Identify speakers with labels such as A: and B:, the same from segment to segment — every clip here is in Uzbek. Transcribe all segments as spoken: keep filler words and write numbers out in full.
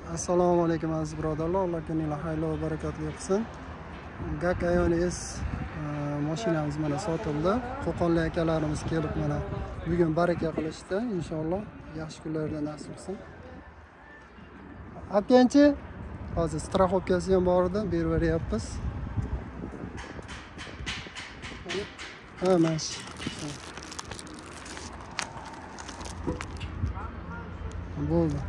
A: Assalomu alaykum aziz birodarlar. Alloh kuninglar xayrli va barakatli qilsin. Gak Ionis mashinamiz mana sotildi. Qo'qonlik akalarimiz kelib mana bugun baraka qilishdi. Inshaalloh yaxshi kunlarda nasib qilsin. Akkanchi hozir strafovkasi ham bor edi, berib beryapmiz. Ha, mash. Bo'ldi.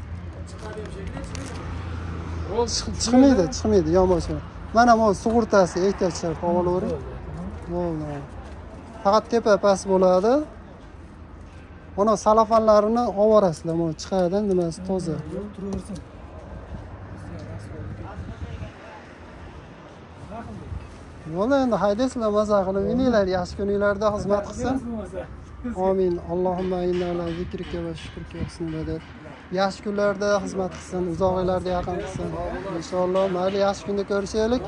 A: Chiqmaydi, chiqmaydi, yonboshi. Mana bu sug'urtasi ehtiyoj shart olavering. Bo'ldi. Faqat tepa past bo'ladi. Mana salafanlarini ovorasizlar, mana chiqadi, nimasi toza. Bo'ldi, endi haydaysizlar, maza qilib mininglar, yaxshi kuninglarda xizmat qilsin. Amin. Allohumma inna ala zikrika va shukrika husnul. Yaxshi kunlarda xizmat qilsin, uzoq yillarda yaqin qilsin. Inshaalloh, mayli yaxshi kunda ko'rishaylik.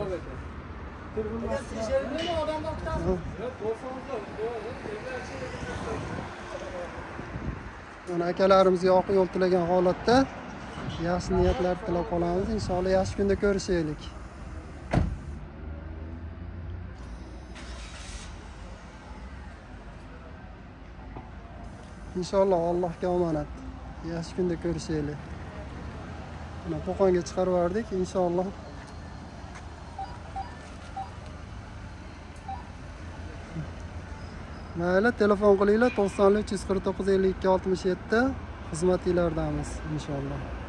A: Mana akalarimizga oq yo'l tilagan holatda yaxshi niyatlar tilab qolamiz. Inshaalloh yaxshi kunda ko'rishaylik. Inshaalloh Allohga omonat. Yaxshi kunda ko'rishaylik. Mana Qo'qonga chiqarib yubordik, inshaalloh. Mayli, telefon qilinglar to'qson uch yuz qirq to'qqiz ellik ikki oltmish yetti xizmatinglardamiz inshaalloh.